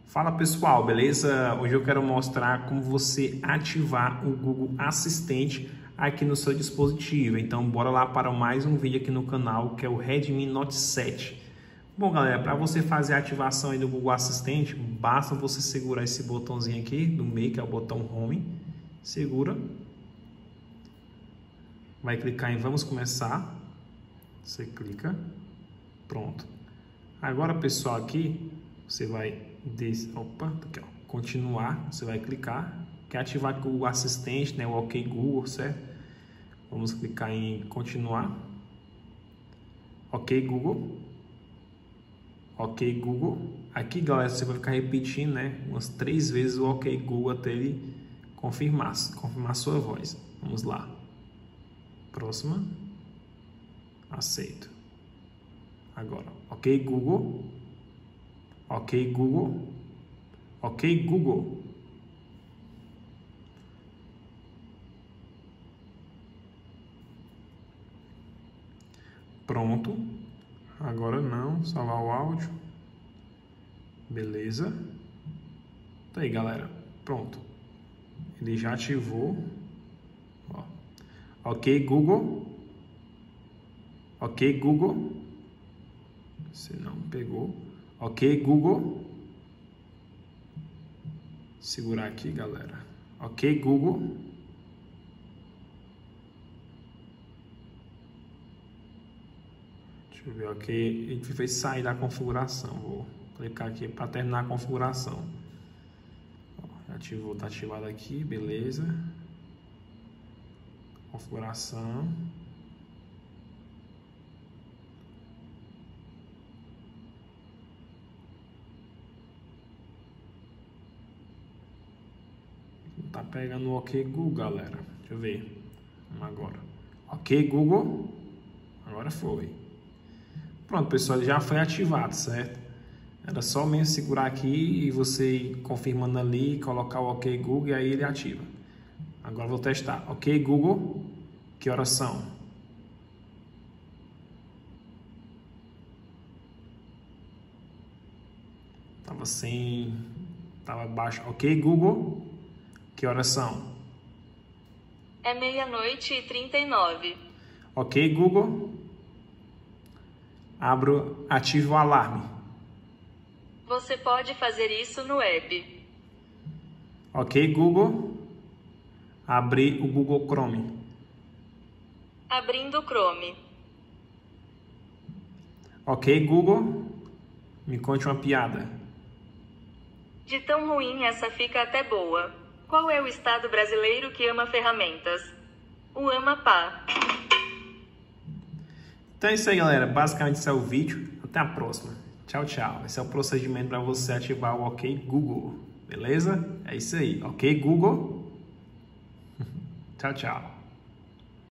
Fala pessoal, beleza? Hoje eu quero mostrar como você ativar o Google Assistente aqui no seu dispositivo. Então bora lá para mais um vídeo aqui no canal, que é o Redmi Note 7. Bom galera, para você fazer a ativação aí do Google Assistente, basta você segurar esse botãozinho aqui do meio, que é o botão Home. Segura. Vai clicar em Vamos Começar. Você clica. Pronto. Agora pessoal, aqui você vai aqui, ó, continuar, você vai clicar, quer ativar o assistente, né, o OK Google, certo? Vamos clicar em continuar. OK Google. OK Google. Aqui, galera, você vai ficar repetindo, né, umas 3 vezes o OK Google até ele confirmar sua voz. Vamos lá. Próxima. Aceito. Agora, OK Google. OK Google. OK Google. Pronto. Agora não, salvar o áudio. Beleza. Tá aí, galera. Pronto. Ele já ativou. Ó. OK Google. OK Google. Se não pegou. OK Google. Segurar aqui, galera. OK Google. Deixa eu ver, OK. Ele fez sair da configuração. Vou clicar aqui para terminar a configuração. Ó, ativou, tá ativado aqui, beleza. Configuração. Tá pegando o OK Google, galera. Deixa eu ver. Vamos agora. OK Google. Agora foi. Pronto, pessoal, ele já foi ativado, certo? Era só mesmo segurar aqui e você ir confirmando ali, colocar o OK Google e aí ele ativa. Agora vou testar. OK Google. Que horas são? Tava baixo. OK Google. Que horas são? É 00:39. OK Google. Ative o alarme. Você pode fazer isso no web. OK Google. Abrir o Google Chrome. Abrindo o Chrome. OK Google. Me conte uma piada. De tão ruim essa fica até boa. Qual é o estado brasileiro que ama ferramentas? O Amapá. Então é isso aí, galera. Basicamente esse é o vídeo. Até a próxima. Tchau, tchau. Esse é o procedimento para você ativar o OK Google. Beleza? É isso aí. OK Google. Tchau, tchau.